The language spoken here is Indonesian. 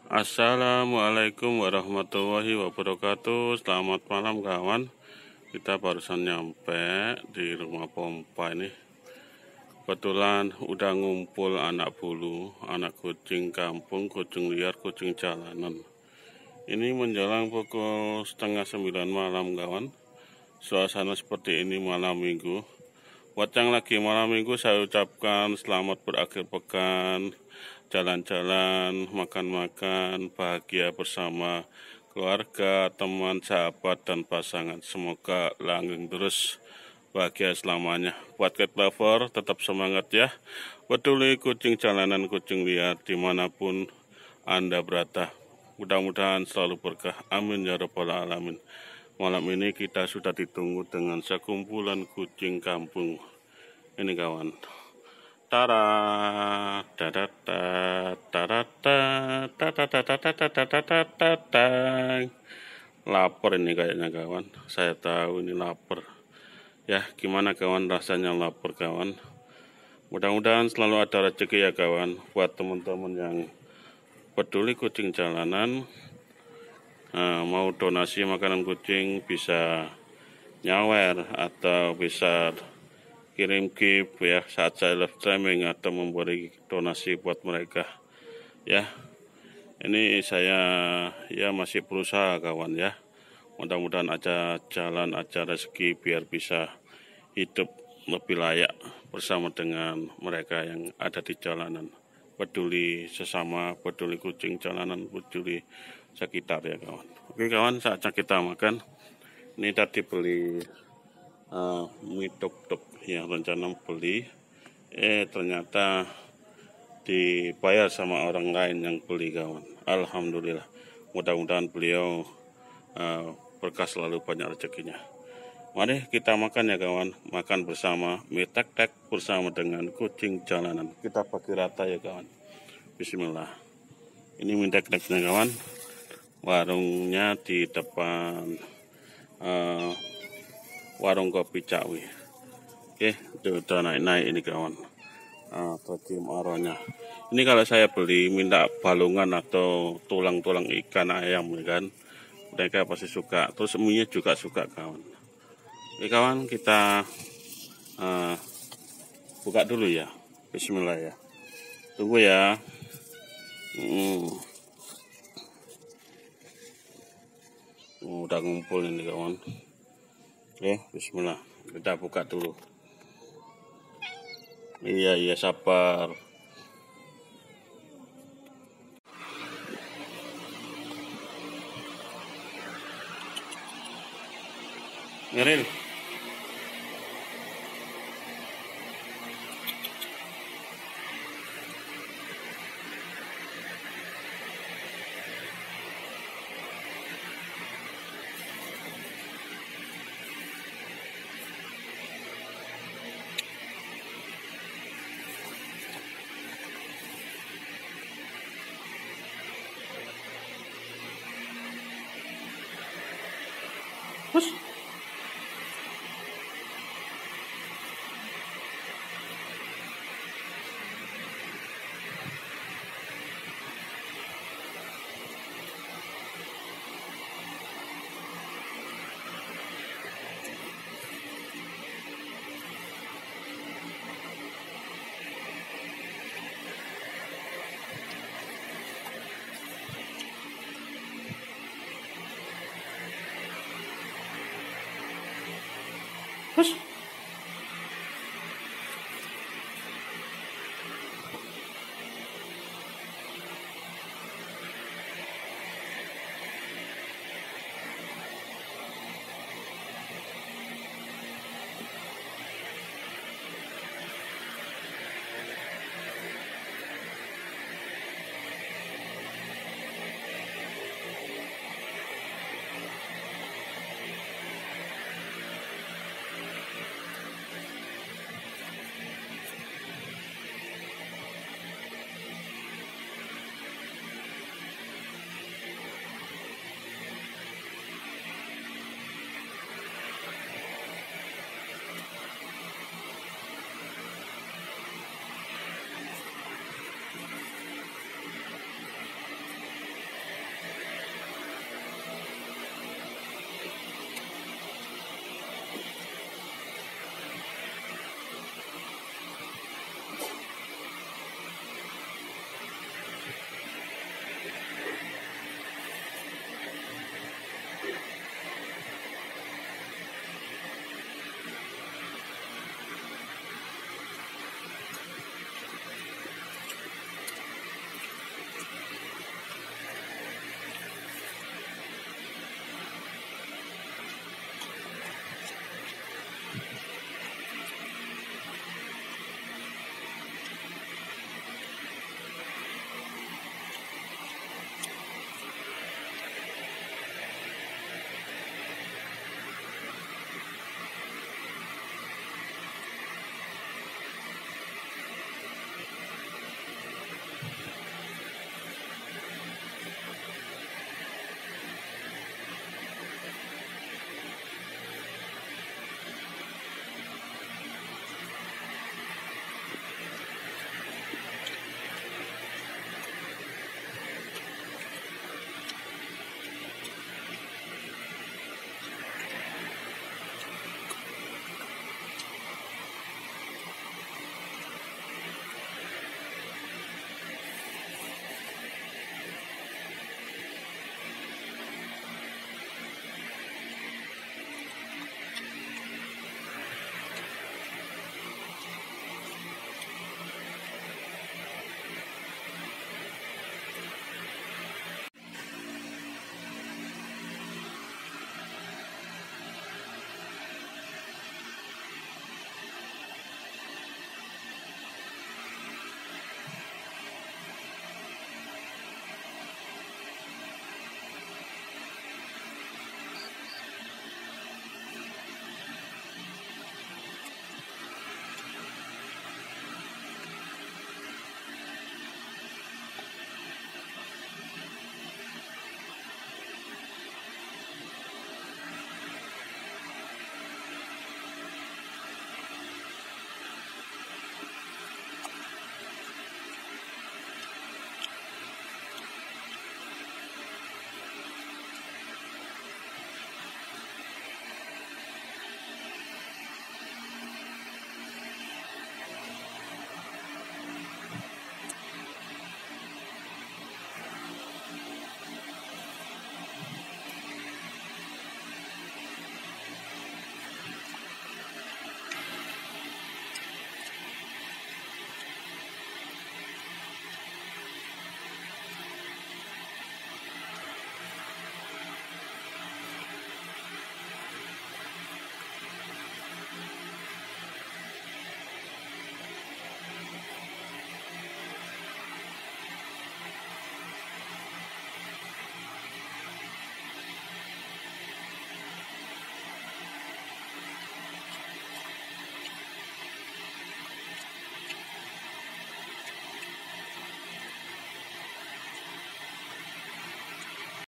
Assalamualaikum warahmatullahi wabarakatuh. Selamat malam kawan. Kita barusan nyampe di rumah pompa ini. Kebetulan udah ngumpul anak bulu, anak kucing kampung, kucing liar, kucing jalanan. Ini menjelang pukul setengah 9 malam kawan. Suasana seperti ini malam minggu. Buat yang lagi malam minggu saya ucapkan selamat berakhir pekan, jalan-jalan, makan-makan, bahagia bersama keluarga, teman, sahabat, dan pasangan. Semoga langgeng terus, bahagia selamanya. Buat cat lover, tetap semangat ya. Peduli kucing jalanan, kucing liar, dimanapun Anda berada. Mudah-mudahan selalu berkah. Amin ya rabbal alamin. Malam ini kita sudah ditunggu dengan sekumpulan kucing kampung. Ini kawan. Tara, dadata, tarata, tatatatatatatatatata. Lapar ini kayaknya kawan. Saya tahu ini lapar. Ya, gimana kawan rasanya lapar kawan? Mudah-mudahan selalu ada rezeki ya kawan. Buat teman-teman yang peduli kucing jalanan, mau donasi makanan kucing bisa nyawer atau bisa kirim gift ya saat saya live streaming atau memberi donasi buat mereka ya. Ini saya ya masih berusaha kawan ya. Mudah-mudahan aja jalan, aja rezeki biar bisa hidup lebih layak bersama dengan mereka yang ada di jalanan. Peduli sesama, peduli kucing jalanan, peduli sekitar ya kawan. Oke kawan, saatnya kita makan. Ini tadi beli mie tuk-tuk yang rencana beli, ternyata dibayar sama orang lain yang beli kawan. Alhamdulillah, mudah-mudahan beliau berkah selalu, banyak rezekinya. Mari kita makan ya kawan, makan bersama mie tek-tek bersama dengan kucing jalanan. Kita bagi rata ya kawan. Bismillah. Ini mie tek-teknya kawan. Warungnya di depan warung kopi Cakwi. Oke, udah naik-naik ini kawan. Tadi aronya. Ini kalau saya beli minta balungan atau tulang-tulang ikan ayam ya kan. Mereka pasti suka. Terus mie juga suka kawan. Oke kawan, kita buka dulu ya. Bismillah ya. Tunggu ya. Udah ngumpul ini kawan. Oke, bismillah. Kita buka dulu. Iya, sabar. Ngeril. Terus terus